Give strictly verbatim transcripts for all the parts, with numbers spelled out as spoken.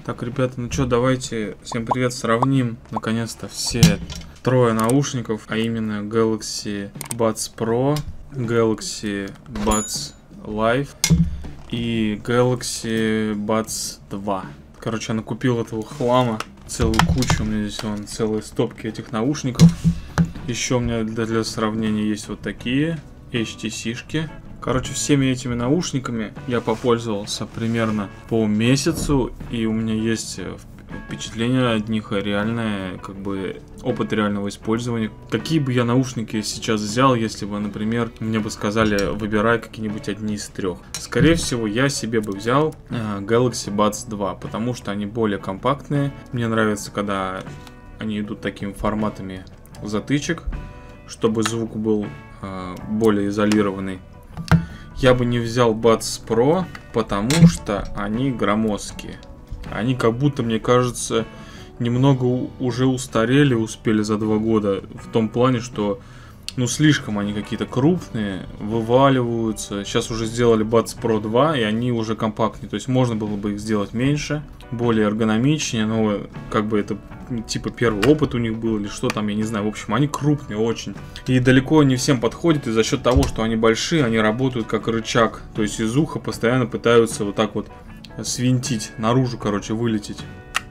Так, ребята, ну что, давайте, всем привет, сравним наконец-то все трое наушников, а именно Galaxy Buds Pro, Galaxy Buds Live и Galaxy Buds два. Короче, я накупил этого хлама, целую кучу, у меня здесь вон целые стопки этих наушников. Еще у меня для, для сравнения есть вот такие эйч ти си-шки. Короче, всеми этими наушниками я попользовался примерно по месяцу, и у меня есть впечатление от них, реальное, как бы, опыт реального использования. Какие бы я наушники сейчас взял, если бы, например, мне бы сказали, выбирай какие-нибудь одни из трех. Скорее всего, я себе бы взял э, Galaxy Buds два, потому что они более компактные. Мне нравится, когда они идут такими форматами затычек, чтобы звук был э, более изолированный. Я бы не взял Buds Pro, потому что они громоздкие. Они как будто, мне кажется, немного уже устарели, успели за два года. В том плане, что ну слишком они какие-то крупные, вываливаются. Сейчас уже сделали Buds Pro два, и они уже компактнее. То есть можно было бы их сделать меньше, более эргономичнее. Но как бы это типа первый опыт у них был или что там, я не знаю. В общем, они крупные очень. И далеко не всем подходят. И за счет того, что они большие, они работают как рычаг. То есть из уха постоянно пытаются вот так вот свинтить, наружу, короче, вылететь.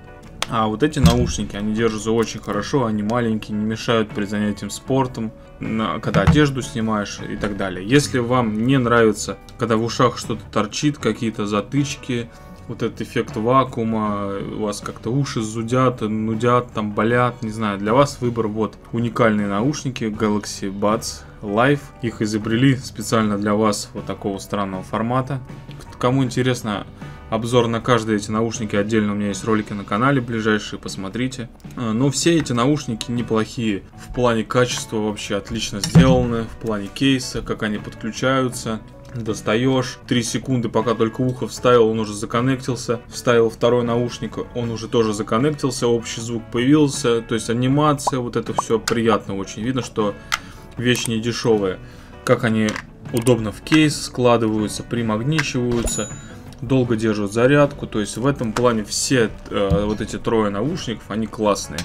А вот эти наушники, они держатся очень хорошо, они маленькие, не мешают при занятии спортом, когда одежду снимаешь и так далее. Если вам не нравится, когда в ушах что-то торчит, какие-то затычки, вот этот эффект вакуума, у вас как-то уши зудят, нудят, там болят, не знаю, для вас выбор вот уникальные наушники Galaxy Buds Live. Их изобрели специально для вас вот такого странного формата. Кому интересно обзор на каждые эти наушники отдельно, у меня есть ролики на канале ближайшие, посмотрите. Но все эти наушники неплохие. В плане качества вообще отлично сделаны. В плане кейса, как они подключаются. Достаешь, три секунды, пока только ухо вставил, он уже законнектился. Вставил второй наушник, он уже тоже законнектился, общий звук появился. То есть анимация, вот это все приятно очень. Видно, что вещь не дешевая. Как они удобно в кейс складываются, примагничиваются. Долго держат зарядку, то есть в этом плане все э, вот эти трое наушников, они классные.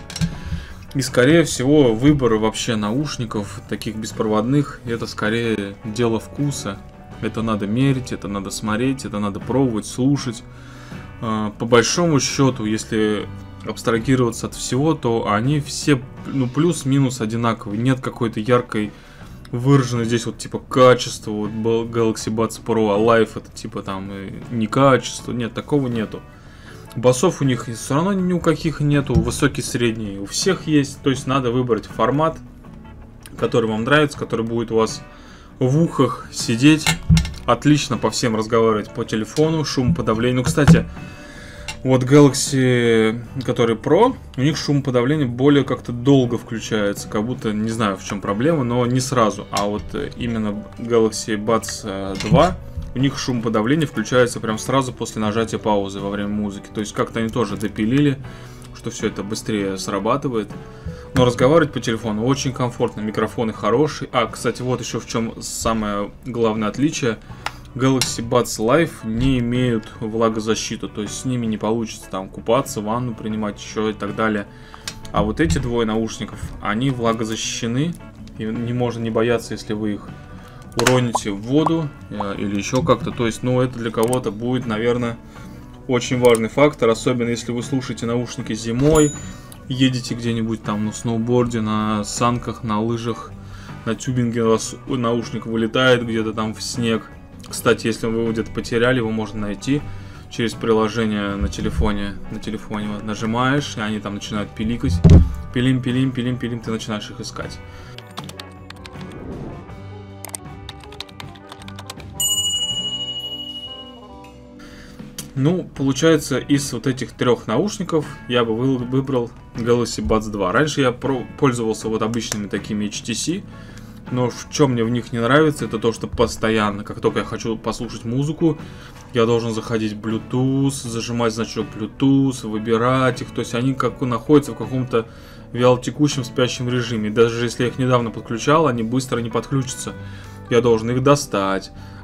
И скорее всего выбор вообще наушников, таких беспроводных, это скорее дело вкуса. Это надо мерить, это надо смотреть, это надо пробовать, слушать. Э, по большому счету, если абстрагироваться от всего, то они все ну, плюс-минус одинаковые. Нет какой-то яркой выражено здесь вот типа качество, вот Galaxy Buds Pro, а Live это типа там не качество, нет, такого нету. Басов у них все равно ни у каких нету, высокий, средний у всех есть, то есть надо выбрать формат, который вам нравится, который будет у вас в ухах сидеть, отлично по всем разговаривать по телефону, шумоподавление. Ну, кстати, вот Galaxy, который Pro, у них шумоподавление более как-то долго включается, как будто, не знаю в чем проблема, но не сразу. А вот именно Galaxy Buds два, у них шумоподавление включается прям сразу после нажатия паузы во время музыки. То есть как-то они тоже допилили, что все это быстрее срабатывает. Но разговаривать по телефону очень комфортно, микрофоны хорошие. А, кстати, вот еще в чем самое главное отличие. Galaxy Buds Live не имеют влагозащиту, то есть с ними не получится там купаться, ванну принимать еще и так далее. А вот эти двое наушников, они влагозащищены, и не можно не бояться, если вы их уроните в воду э, или еще как-то. То есть, ну, это для кого-то будет, наверное, очень важный фактор, особенно если вы слушаете наушники зимой, едете где-нибудь там на сноуборде, на санках, на лыжах, на тюбинге, у вас наушник вылетает где-то там в снег. Кстати, если вы его где-то потеряли, его можно найти через приложение на телефоне. На телефоне вот нажимаешь, и они там начинают пиликать. Пилим, пилим, пилим, пилим, ты начинаешь их искать. Ну, получается, из вот этих трех наушников я бы выбрал Galaxy Buds два. Раньше я пользовался вот обычными такими эйч ти си. Но в чем мне в них не нравится, это то, что постоянно, как только я хочу послушать музыку, я должен заходить в Bluetooth, зажимать значок Bluetooth, выбирать их. То есть они как находятся в каком-то вялотекущем спящем режиме. Даже если я их недавно подключал, они быстро не подключатся. Я должен их достать,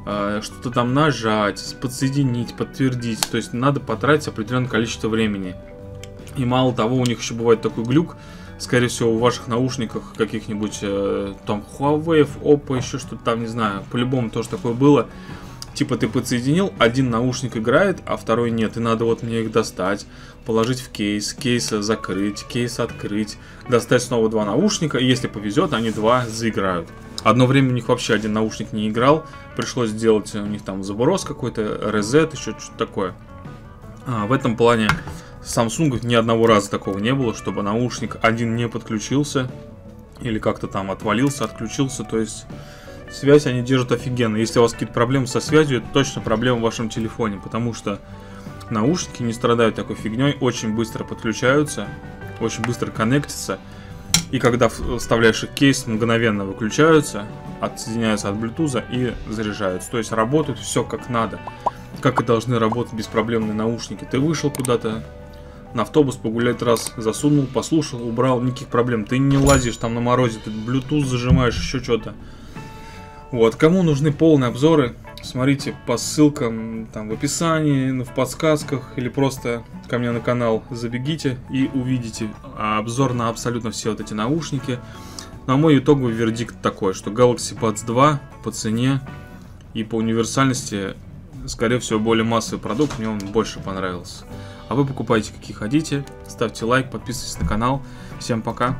э, что-то там нажать, подсоединить, подтвердить. То есть надо потратить определенное количество времени. И мало того, у них еще бывает такой глюк. Скорее всего, в ваших наушниках каких-нибудь э, там Huawei, Oppo, еще что-то там, не знаю. По-любому тоже такое было. Типа ты подсоединил, один наушник играет, а второй нет. И надо вот мне их достать, положить в кейс, кейс закрыть, кейс открыть, достать снова два наушника. И если повезет, они два заиграют. Одно время у них вообще один наушник не играл. Пришлось сделать у них там заброс какой-то, резет, еще что-то такое. А, в этом плане Samsung ни одного раза такого не было, чтобы наушник один не подключился. Или как-то там отвалился, отключился. То есть связь они держат офигенно. Если у вас какие-то проблемы со связью, это точно проблема в вашем телефоне. Потому что наушники не страдают такой фигней. Очень быстро подключаются. Очень быстро коннектятся. И когда вставляешь их в кейс, мгновенно выключаются. Отсоединяются от Bluetooth и заряжаются. То есть работают все как надо. Как и должны работать беспроблемные наушники. Ты вышел куда-то на автобус погулять раз, засунул, послушал, убрал, никаких проблем. Ты не лазишь там на морозе, ты Bluetooth зажимаешь, еще что-то. Вот, кому нужны полные обзоры, смотрите по ссылкам там в описании, в подсказках или просто ко мне на канал забегите и увидите обзор на абсолютно все вот эти наушники. На мой итоговый вердикт такой, что Galaxy Buds два по цене и по универсальности, скорее всего, более массовый продукт, мне он больше понравился. А вы покупайте какие хотите, ставьте лайк, подписывайтесь на канал. Всем пока.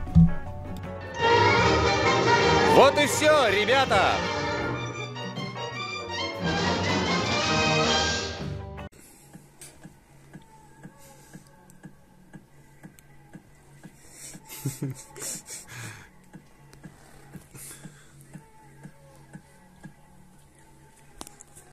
Вот и все, ребята!